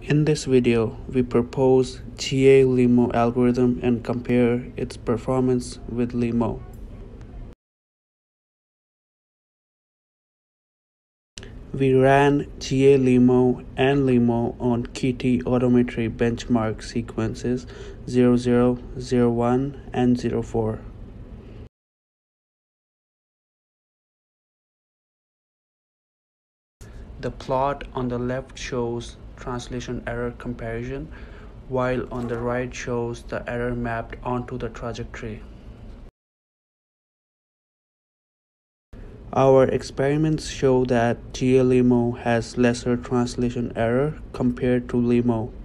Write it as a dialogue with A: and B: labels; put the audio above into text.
A: In this video, we propose GA-LIMO algorithm and compare its performance with LIMO. We ran GA-LIMO and LIMO on KT odometry benchmark sequences 00, 01, and 04. The plot on the left shows translation error comparison, while on the right shows the error mapped onto the trajectory. Our experiments show that GA-LIMO has lesser translation error compared to LIMO.